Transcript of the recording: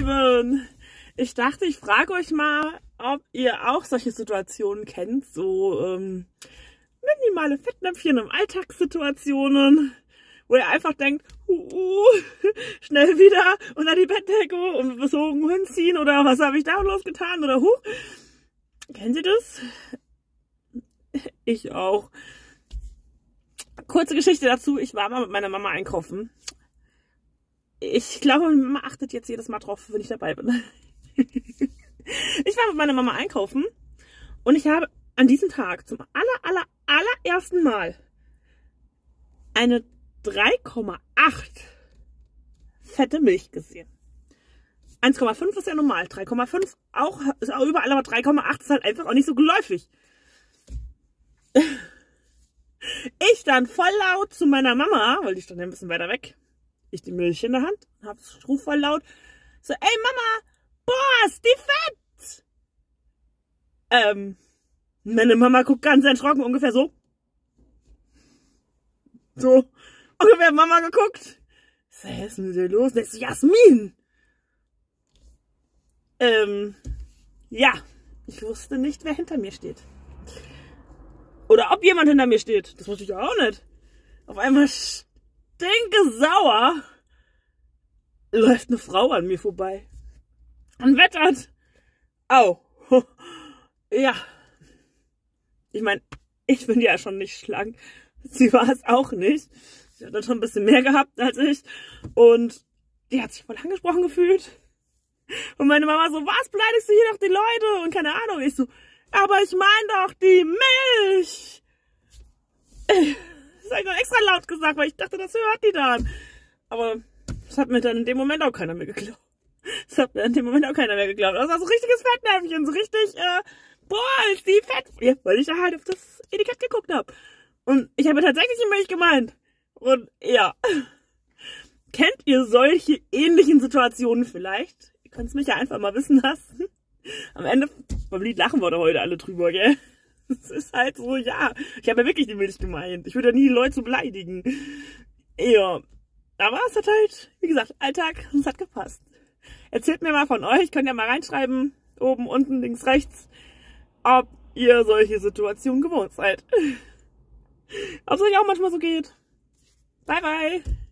Lieben! Ich dachte, ich frage euch mal, ob ihr auch solche Situationen kennt, so minimale Fettnäpfchen im Alltagssituationen, wo ihr einfach denkt, schnell wieder unter die Bettdecke und besogen hinziehen oder was habe ich da losgetan oder Kennt ihr das? Ich auch. Kurze Geschichte dazu, ich war mal mit meiner Mama einkaufen. Ich glaube, meine Mama achtet jetzt jedes Mal drauf, wenn ich dabei bin. Ich war mit meiner Mama einkaufen und ich habe an diesem Tag zum allerersten Mal eine 3,8 fette Milch gesehen. 1,5 ist ja normal, 3,5 ist auch überall, aber 3,8 ist halt einfach auch nicht so geläufig. Ich dann voll laut zu meiner Mama, weil die stand ja ein bisschen weiter weg. Ich die Milch in der Hand, ruf voll laut, so, ey Mama, boah, ist die fett! Meine Mama guckt ganz erschrocken, ungefähr so. So, ungefähr Mama geguckt. So, was ist denn mit dir los? Und ich so, Jasmin! Ja, ich wusste nicht, wer hinter mir steht. Oder ob jemand hinter mir steht. Das wusste ich auch nicht. Auf einmal stinkesauer läuft eine Frau an mir vorbei. Und wettert. Au. Ja. Ich meine, ich bin ja schon nicht schlank. Sie war es auch nicht. Sie hat dann schon ein bisschen mehr gehabt als ich. Und die hat sich voll angesprochen gefühlt. Und meine Mama so, was, beleidigst du hier doch die Leute? Und keine Ahnung. Ich so, aber ich meine doch die Milch. Das habe ich noch extra laut gesagt, weil ich dachte, das hört die dann. Aber das hat mir dann in dem Moment auch keiner mehr geglaubt. Das hat mir in dem Moment auch keiner mehr geglaubt. Das war so richtiges Fettnäpfchen, so richtig, boah, ist die fett. Ja, weil ich da halt auf das Etikett geguckt habe. Und ich habe tatsächlich die Milch gemeint. Und ja. Kennt ihr solche ähnlichen Situationen vielleicht? Ihr könnt es mich ja einfach mal wissen lassen. Am Ende beim Lied lachen wir da heute alle drüber, gell? Es ist halt so, ja. Ich habe ja wirklich die Milch gemeint. Ich würde ja nie die Leute so beleidigen. Ja. Aber es hat halt, wie gesagt, Alltag, und es hat gepasst. Erzählt mir mal von euch, könnt ihr mal reinschreiben, oben, unten, links, rechts, ob ihr solche Situationen gewohnt seid. Ob es euch auch manchmal so geht. Bye, bye.